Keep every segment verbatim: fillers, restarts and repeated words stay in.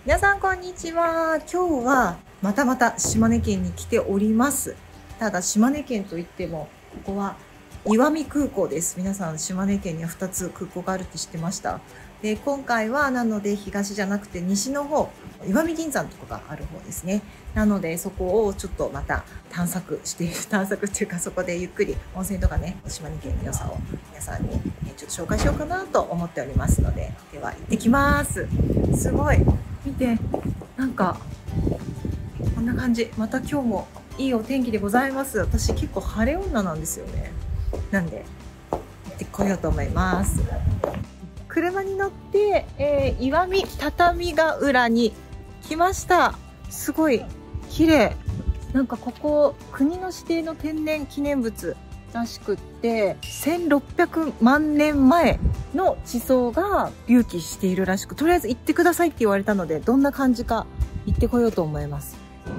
皆さんこんにちは。今日はまたまた島根県に来ております。ただ島根県といってもここは石見空港です。皆さん島根県にはふたつ空港があるって知ってました？で今回はなので東じゃなくて西の方、石見銀山とかがある方ですね。なのでそこをちょっとまた探索して探索っていうか、そこでゆっくり温泉とかね、島根県の良さを皆さんにちょっと紹介しようかなと思っておりますので、では行ってきます。すごい見て、なんかこんな感じ。また今日もいいお天気でございます。私結構晴れ女なんですよね。なんで行ってこようと思います。車に乗って、えー、石見畳ヶ浦に来ました。すごい綺麗。なんかここ国の指定の天然記念物らしくって、せんろっぴゃくまんねんまえの地層が隆起しているらしく、とりあえず行ってくださいって言われたので、どんな感じか行ってこようと思います。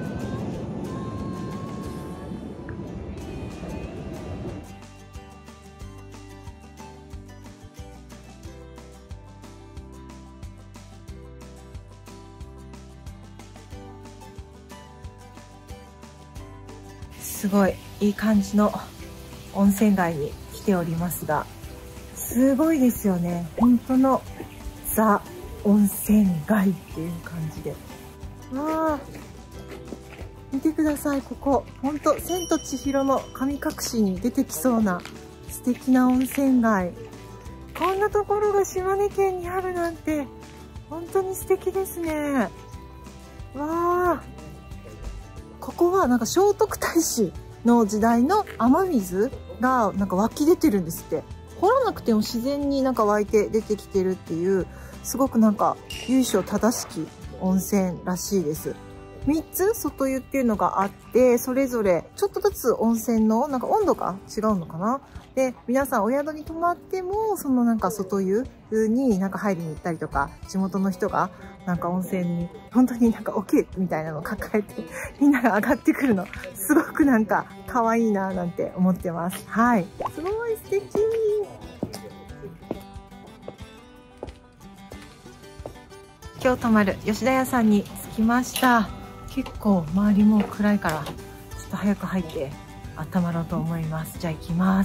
すごいいい感じの温泉街に来ておりますが、すごいですよね。本当のザ温泉街っていう感じで、わあ見てください。ここ本当千と千尋の神隠しに出てきそうな素敵な温泉街。こんなところが島根県にあるなんて本当に素敵ですね。わあ、ここはなんか聖徳太子の時代の雨水がなんか湧き出てるんですって。掘らなくても自然になんか湧いて出てきてるっていう、すごくなんか由緒正しき温泉らしいです。みっつ外湯っていうのがあって、それぞれちょっとずつ温泉のなんか温度が違うのかな。で皆さんお宿に泊まってもそのなんか外湯になんか入りに行ったりとか、地元の人がなんか温泉に本当になんか桶みたいなのを抱えてみんなが上がってくるの、すごくなんか可愛いななんて思ってます。はい、すごい素敵。今日泊まる吉田屋さんに着きました。結構周りも暗いからちょっと早く入って温まろうと思います。じゃあ行きます。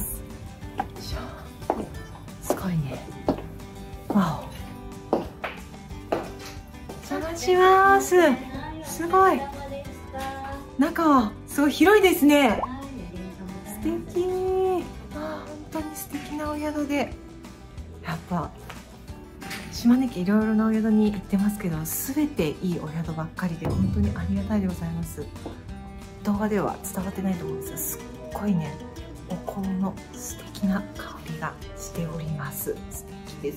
すごいね。わお、お邪魔します。すごい中はすごい広いですね。素敵。あ、本当に素敵なお宿で、やっぱ島根県いろいろなお宿に行ってますけど、全ていいお宿ばっかりで本当にありがたいでございます。動画では伝わってないと思うんですが、すっごいね、お香の素敵な香りがしております。素敵です。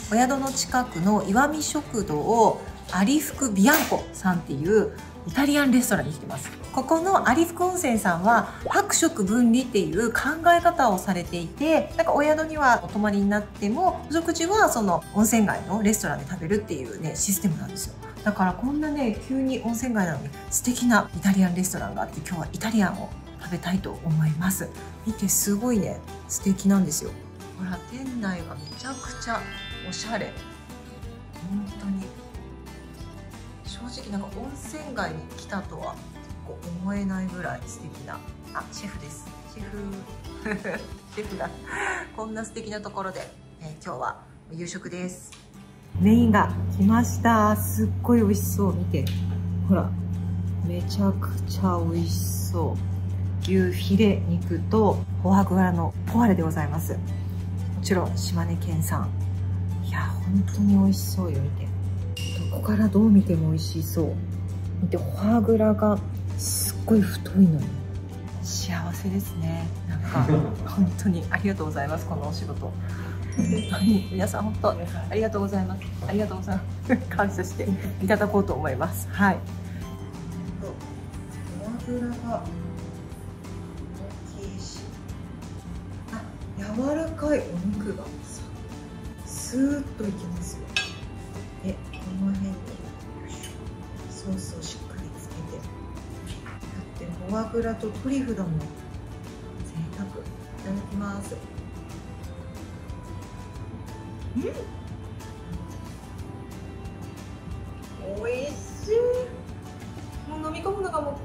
お宿の近くの石見食堂有福ビアンコさんっていうイタリアンレストランに来てます。ここの有福温泉さんは泊食分離っていう考え方をされていて、なんかお宿にはお泊まりになってもお食事はその温泉街のレストランで食べるっていうねシステムなんですよ。だからこんなね急に温泉街なのに素敵なイタリアンレストランがあって、今日はイタリアンを食べたいと思います。見て、すごいね素敵なんですよ。ほら店内がめちゃくちゃおしゃれ。本当に正直なんか温泉街に来たとは思えないぐらい素敵な、あ、シェフです。シェフシェフがこんな素敵なところで、えー、今日は夕食です。メインが来ました。すっごい美味しそう。見て、ほらめちゃくちゃ美味しそう。牛フィレ肉とフォアグラのポワレでございます。もちろん島根県産。いや本当に美味しそうよ。見て、どこからどう見ても美味しそう。見て、フォアグラがすっごい太いのに幸せですね。なんか本当にありがとうございます。このお仕事本当に皆さん本当ありがとうございます。ありがとうございます感謝していただこうと思います。はい、フォアグラが大きいし、あ、柔らかいお肉がスーッといきますよ。でこの辺にソースをしっかりつけて、だってフォアグラとトリュフだもん。贅沢。いただきます。うん、美味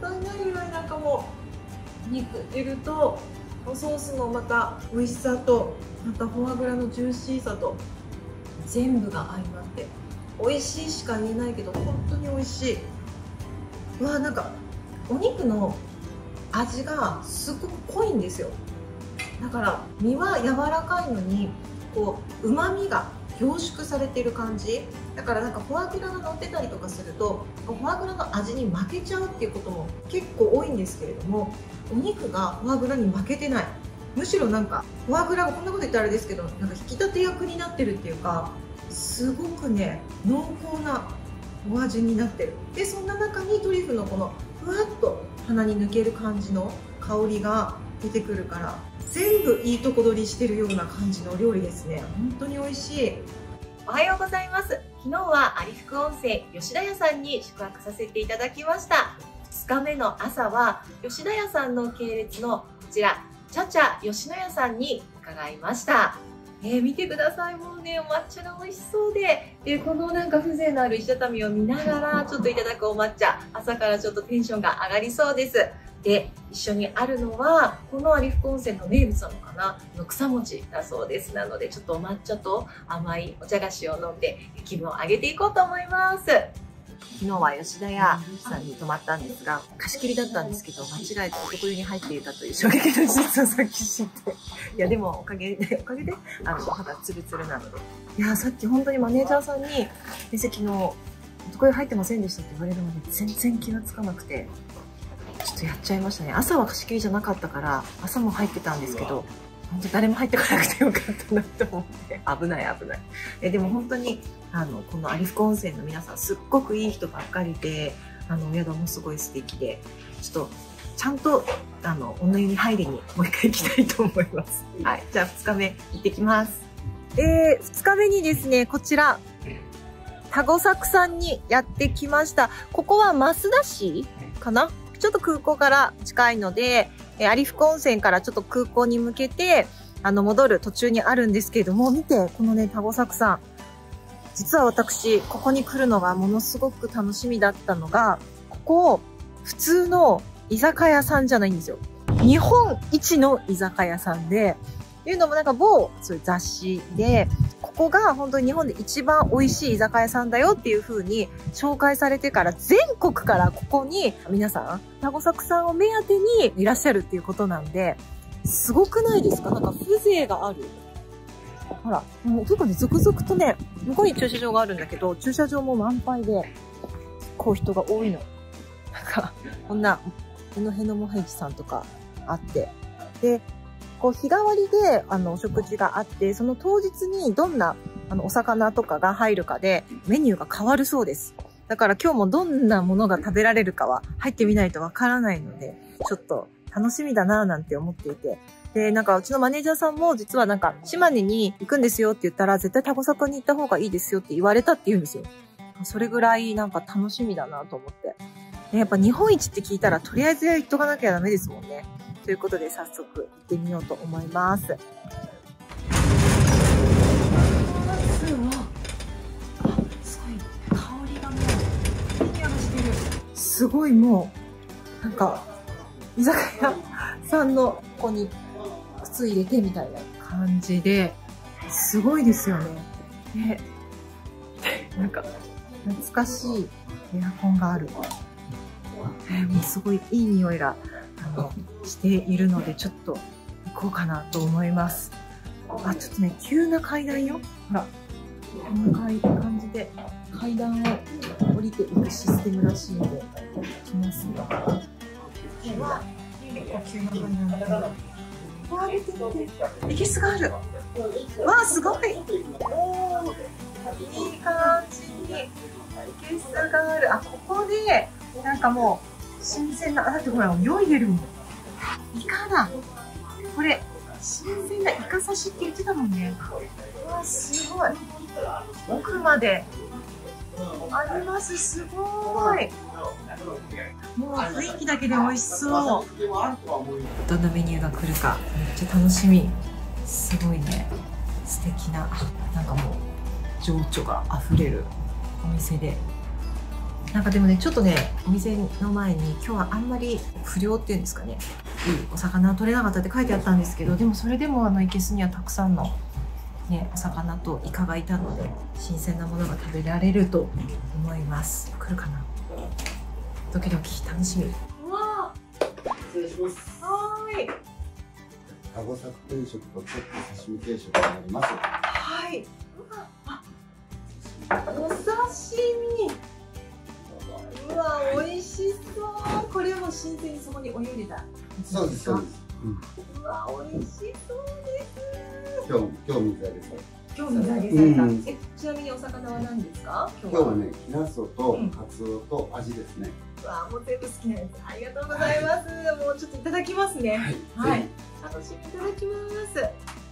当になるぐらいなんかもう肉汁とソースのまた美味しさと、またフォアグラのジューシーさと全部が相まって美味しいしか言えないけど本当に美味しい。うわ、なんかお肉の味がすごく濃いんですよ。だから身は柔らかいのにこう旨味が凝縮されてる感じだから、なんかフォアグラが乗ってたりとかするとフォアグラの味に負けちゃうっていうことも結構多いんですけれども、お肉がフォアグラに負けてない。むしろなんかフォアグラが、こんなこと言ったらあれですけど、なんか引き立て役になってるっていうか、すごくね濃厚なお味になってる。でそんな中にトリュフのこのふわっと鼻に抜ける感じの香りが出てくるから、全部いいとこ取りしてるような感じの料理ですね。本当に美味しい。おはようございます。昨日は有福温泉吉田屋さんに宿泊させていただきました。ふつかめの朝は吉田屋さんの系列のこちらチャチャ吉野家さんに伺いました。えー、見てください。もうね、お抹茶が美味しそうで、で、このなんか風情のある石畳を見ながら、ちょっといただくお抹茶、朝からちょっとテンションが上がりそうです。で、一緒にあるのは、この有福温泉の名物なのかなの草餅だそうです。なので、ちょっとお抹茶と甘いお茶菓子を飲んで、気分を上げていこうと思います。昨日は吉田屋さんに泊まったんですが、貸し切りだったんですけど、間違えて男湯に入っていたという衝撃の事実をさっき知って。いや、でもおかげで、おかげで、あの、肌ツルツルなので。いや、さっき本当にマネージャーさんに、先生昨日、男湯入ってませんでしたって言われるので、全然気がつかなくて、ちょっとやっちゃいましたね。朝は貸し切りじゃなかったから、朝も入ってたんですけど、本当誰も入ってこなくてよかったなと思って、危ない危ない。えでも本当に、あの、この有福温泉の皆さん、すっごくいい人ばっかりで、あの、お宿もすごい素敵で、ちょっと、ちゃんと、あの、女湯に入りにもう一回行きたいと思います。はい。じゃあ、ふつかめ行ってきます。えー、ふつかめにですね、こちら、田子作さんにやってきました。ここは増田市かな？ちょっと空港から近いので、有福温泉からちょっと空港に向けて、あの、戻る途中にあるんですけれども、見て、このね、田子作さん。実は私、ここに来るのがものすごく楽しみだったのが、ここ、普通の居酒屋さんじゃないんですよ。日本一の居酒屋さんで、っていうのもなんか某、そういう雑誌で、ここが本当に日本で一番美味しい居酒屋さんだよっていう風に紹介されてから、全国からここに皆さん、田子作さんを目当てにいらっしゃるっていうことなんで、すごくないですか？なんか風情がある。ほら、もう結構ね、続々とね、向こうに駐車場があるんだけど、駐車場も満杯で、結構人が多いの。なんか、こんな、この辺のもへじさんとかあって、で、こう日替わりであのお食事があって、その当日にどんなあのお魚とかが入るかでメニューが変わるそうです。だから今日もどんなものが食べられるかは入ってみないとわからないので、ちょっと楽しみだなぁなんて思っていて。で、なんかうちのマネージャーさんも実はなんか島根に行くんですよって言ったら、絶対田子作に行った方がいいですよって言われたって言うんですよ。それぐらいなんか楽しみだなと思って。でやっぱ日本一って聞いたらとりあえず行っとかなきゃダメですもんね。ということで早速行ってみようと思います。すごいもうなんか居酒屋さんのここに靴入れてみたいな感じですごいですよね。ね、なんか懐かしいエアコンがある。えー、もうすごいいい匂いがあのしているのでちょっと行こうかなと思います。あ、ちょっとね急な階段よ。ほらこんな感じで階段を降りていくシステムらしいので来ますよ。結構急な階段だ。わあ、見て見て、いけすがある。わあ、すごい。おお、いい感じにいけすがある。あ、ここでなんかもう新鮮な、だってほら泳いでるもん。イカだ。これ新鮮なイカ刺しって言ってたもんね。うわ、すごい。奥まであります。すごい。もう雰囲気だけで美味しそう。どんなメニューが来るかめっちゃ楽しみ。すごいね、素敵な、なんかもう情緒があふれるお店で、 なんかでもね、ちょっとね、お店の前に今日はあんまり不良っていうんですかね、いいお魚は取れなかったって書いてあったんですけど、でもそれでもあのいけすにはたくさんのね、お魚とイカがいたので、新鮮なものが食べられると思います。来るかな。ドキドキ楽しみ。うわ失礼します。 はーい。 タゴサク定食とちょっと刺身定食になります。 はい。うわ、あ、お刺身。うわ、美味しそう。これも新鮮にそこにお湯入れた。 そうです、そうです。 うわ、美味しそうです。 今日、今日水揚げされた。 今日水揚げされた。うん、え、ちなみにお魚は何ですか？ 今日はね、ヒラソとカツオとアジですね。 うわ、もう全部好きなやつ。ありがとうございます。はい、もうちょっといただきますね。はい。はい、楽しみいただきます。は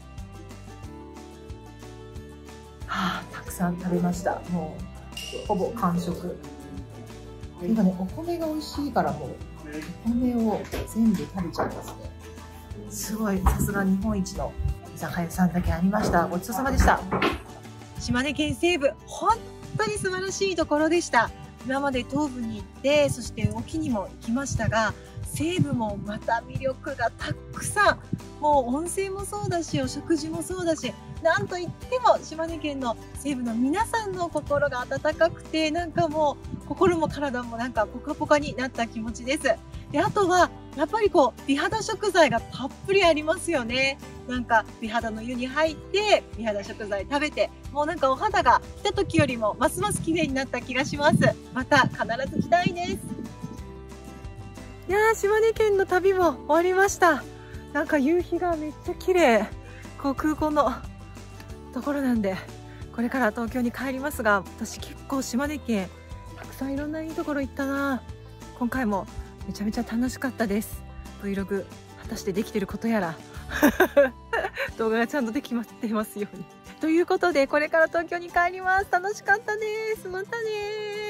あ、たくさん食べました。もうほぼ完食。っていうかね、お米が美味しいからもうお米を全部食べちゃいますね。すごい、さすが日本一の居酒屋さんだけありました。ごちそうさまでした。島根県西部、本当に素晴らしいところでした。今まで東部に行って、そして沖にも行きましたが、西部もまた魅力がたくさん。もう温泉もそうだし、お食事もそうだし、なんといっても島根県の西部の皆さんの心が温かくて、なんかもう心も体もなんかポカポカになった気持ちです。で、あとはやっぱりこう美肌食材がたっぷりありますよね。なんか美肌の湯に入って美肌食材食べて、もうなんかお肌が来た時よりもますます綺麗になった気がします。また必ず来たいです。いやー、島根県の旅も終わりました。なんか夕日がめっちゃ綺麗。こう空港のところなんで、これから東京に帰りますが、私結構島根県たくさんいろんないいところ行ったな。今回もめちゃめちゃ楽しかったです。 Vlog 果たしてできてることやら動画がちゃんとできまってますようにということで、これから東京に帰ります。楽しかったです。またねー。